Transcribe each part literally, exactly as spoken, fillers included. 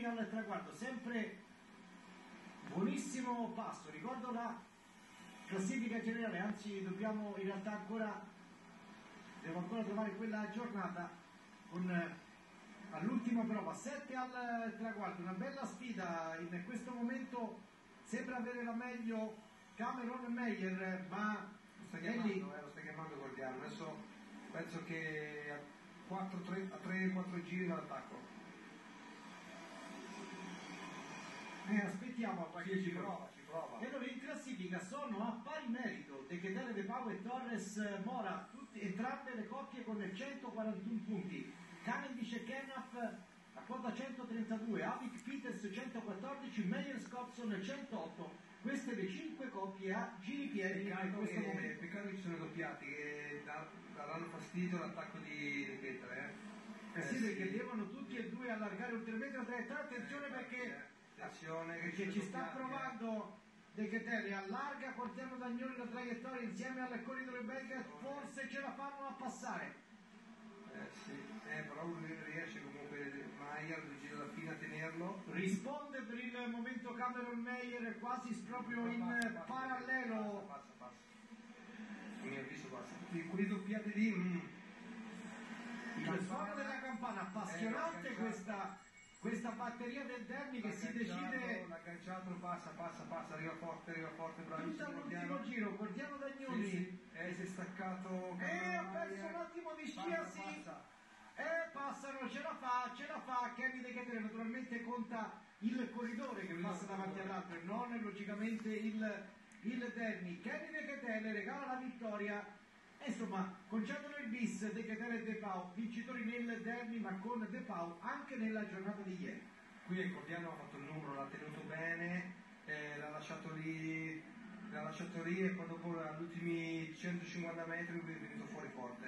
al traguardo, sempre buonissimo passo. Ricordo la classifica generale, anzi dobbiamo in realtà ancora, devo ancora trovare quella giornata con all'ultima prova, sette al traguardo, una bella sfida. In questo momento sembra avere la meglio Cameron Meyer, ma lo stai chiamando, eh, lo stai chiamando Gordiano. Adesso penso che a tre quattro giri dall'attacco. Eh, aspettiamo a qualche Sì, ci giro. prova, ci prova. E allora in classifica sono a pari merito De Ketelaere, De Pauw e Torres Mora, tutti, entrambe le coppie con centoquarantuno punti. Cavendish e Kenneth a quota centotrentadue, Avik Peters centoquattordici, Meyer Scotson centootto. Queste le cinque coppie a giri pieni in questo che, momento. Peccato che ci sono i doppiati che da, daranno fastidio l'attacco di De Ketelaere. Eh, eh sì, sì, perché devono tutti e due allargare ulteriormente la traiettoria. Attenzione, perché, attenzione, perché ci sta provando De Ketelaere, allarga Cortiano Dagnoli la traiettoria insieme al corridore belga, forse ce la fanno a passare. Eh sì, eh, però lui riesce comunque, Meyer riuscito alla fine a tenerlo. Risponde per il momento Cameron Meyer, quasi proprio in passa, passa, parallelo. Passa, passa, passa. A mio avviso passa. Quei doppiati lì. Mm. Il suono della campana, appassionante eh, questa, questa batteria del derby che si decide. L'agganciato passa, passa, passa, arriva forte, arriva forte, bravissimo. Tutto all'ultimo giro, Cordiano Dagnoli. Sì, sì. Eh, si è staccato. Eh, ha perso un attimo di scia, sì. Passa. Eh, passano, ce la fa, ce la fa. Kevin De Ketelaere naturalmente conta il corridore che passa davanti all'altro e non logicamente il, il derby. Kevin De Ketelaere regala la vittoria. E insomma, concedono il bis De Ketelaere e De Pauw, vincitori nel derby, ma con De Pauw anche nella giornata di ieri. Qui il Cordiano ha fatto il numero, l'ha tenuto bene, eh, l'ha lasciato lì, l'ha lasciato lì e poi dopo agli ultimi centocinquanta metri lui è venuto fuori forte.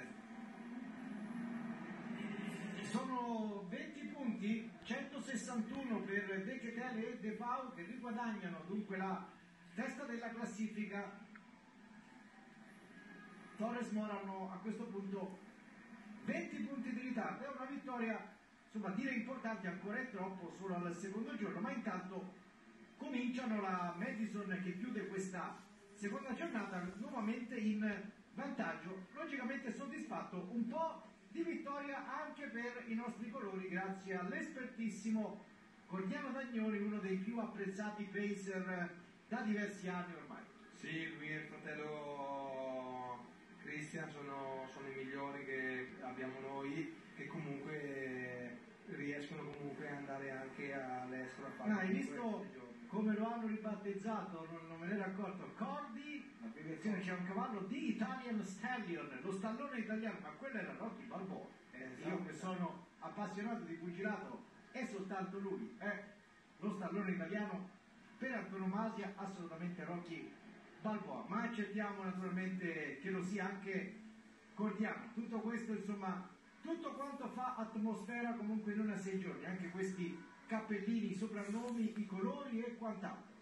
Sono venti punti, centosessantuno per De Ketelaere e De Pauw che riguadagnano dunque la testa della classifica. Torres Mora hanno a questo punto venti punti di ritardo, è una vittoria, insomma, dire importante ancora è troppo, solo al secondo giorno, ma intanto cominciano la Madison che chiude questa seconda giornata nuovamente in vantaggio, logicamente soddisfatto, un po' di vittoria anche per i nostri colori grazie all'espertissimo Cordiano Dagnoli, uno dei più apprezzati pacer da diversi anni ormai. Sì, lui e il fratello Christian sono, sono i migliori che abbiamo noi, che comunque riescono comunque ad andare anche all'estero a fare. No, hai visto come lo hanno ribattezzato? Non, non me ne ero accorto. Cordi, l'abbreviazione, c'è un cavallo di Italian Stallion, lo stallone italiano, ma quello era Rocky Balboa. Eh, io che sono appassionato di pugilato è soltanto lui, eh? Lo stallone italiano per antonomasia, assolutamente Rocky Balboa, ma accettiamo naturalmente che lo sia anche Cordiano. Tutto questo, insomma, tutto quanto fa atmosfera comunque in una sei giorni, anche questi cappellini, i soprannomi, i colori e quant'altro.